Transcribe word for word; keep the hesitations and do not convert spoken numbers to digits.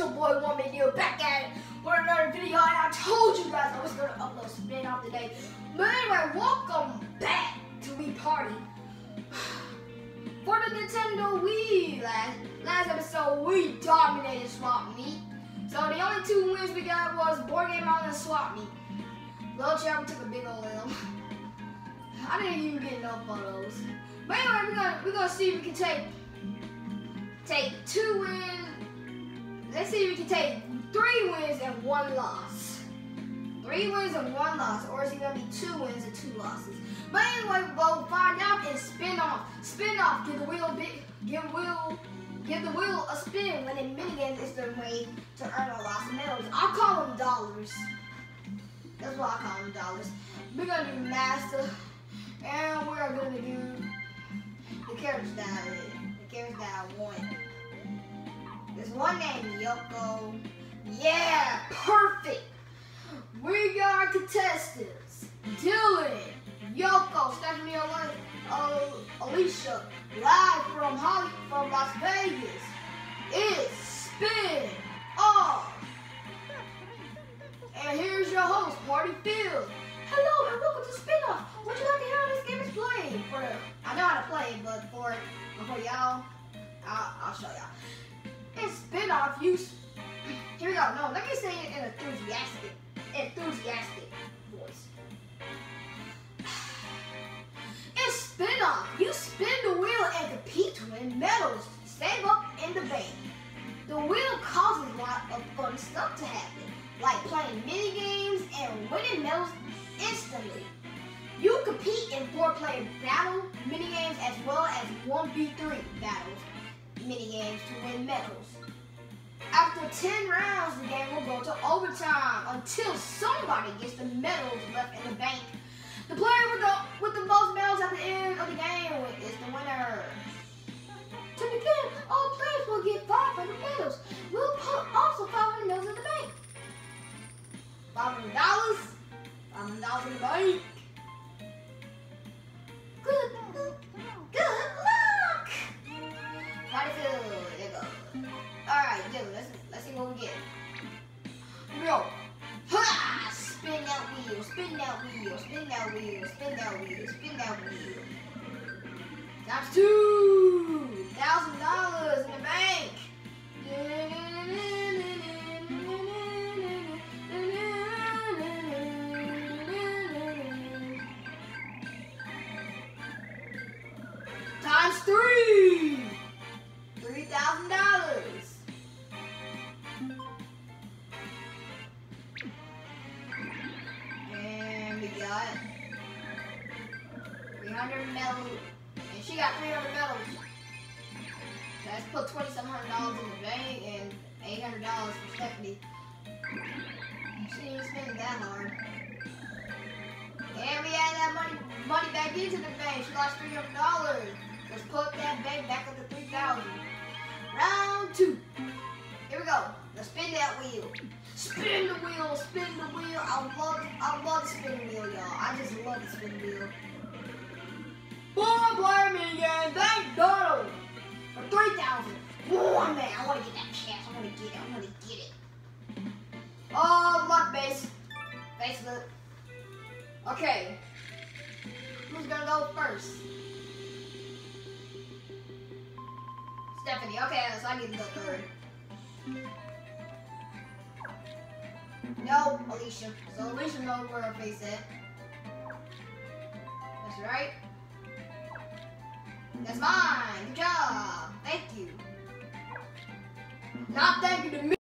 your boy One Man Deal back at it for another video, and I told you guys I was gonna upload spin off today. But anyway, welcome back to Wii Party. For the Nintendo Wii, last last episode we dominated Swap Meet. So the only two wins we got was Board Game Island and Swap Meet. Little Chad took a big old L. I didn't even get enough photos. But anyway, we're gonna we're gonna see if we can take take two wins. Let's see if we can take three wins and one loss. Three wins and one loss, or is it gonna be two wins and two losses? But anyway, we'll find out in spin off. Spin off. Give the wheel big. Give wheel. Give the wheel a spin when in minigames is the way to earn a lot of medals. I'll call them dollars. That's what I call them, dollars. We're gonna do master, and we're gonna do the characters that I the characters that I want. There's one named Yoko. Yeah, perfect. We got our contestants: Dylan, Yoko, Stephanie, uh, Alicia, live from Holly, from Las Vegas. It's spin off. And here's your host, Party Field. Hello and welcome to Spin Off. Would you like to hear how this game is played? For the, I know how to play it, but for for y'all, I'll, I'll show y'all. In Spin Off, you here we go. No, let me say it in enthusiastic, enthusiastic voice. In Spin Off, you spin the wheel and compete to win medals to save up in the bank. The wheel causes a lot of fun stuff to happen, like playing mini games and winning medals instantly. You compete in four-player battle mini games as well as one v three battles mini games to win medals. After ten rounds, the game will go to overtime until somebody gets the medals left in the bank. The player with the with the most medals at the end of the game is the winner. To begin, all players will get five hundred medals. We'll put also five hundred medals in the bank. five hundred dollars. five hundred dollars in the bank. Good, good, good luck. Party Field, there you go. Alright, dude, let's, let's see what we get. Here we go. Ha! Spin that wheel, spin that wheel, spin that wheel, spin that wheel, spin that wheel. Times two. Thousand dollars in the bank. Times three. Three thousand dollars. And we got three hundred medals. And she got three hundred medals. Let's put twenty some hundred dollars in the bank and eight hundred dollars for Stephanie. She didn't spend it that hard. And we add that money money back into the bank. She lost three hundred dollars. Let's put that bank back up to three thousand. Round two. Here we go. Let's spin that wheel. Spin the wheel, spin the wheel. I love I love the spin wheel, y'all. I just love the spin wheel. Four player mini game, thank God. For three thousand. Oh man, I wanna get that cash. I wanna get it. I wanna get it. Oh, luck base. Facebook. Okay. Who's gonna go first? Stephanie. Okay, so I get to go third. No, Alicia. So Alicia knows where her face is. That's right. That's mine. Good job. Thank you. Not thank